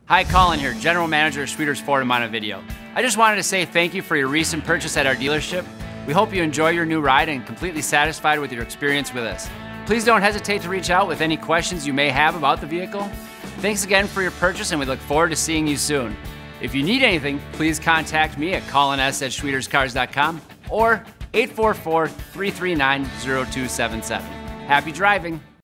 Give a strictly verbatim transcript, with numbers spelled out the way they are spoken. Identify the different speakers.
Speaker 1: Hi, Colin here, General Manager of Schwieters Ford in Montevideo. I just wanted to say thank you for your recent purchase at our dealership. We hope you enjoy your new ride and completely satisfied with your experience with us. Please don't hesitate to reach out with any questions you may have about the vehicle. Thanks again for your purchase, and we look forward to seeing you soon. If you need anything, please contact me at colin s at schwieters cars dot com or eight four four, three three nine, zero two seven seven. Happy driving!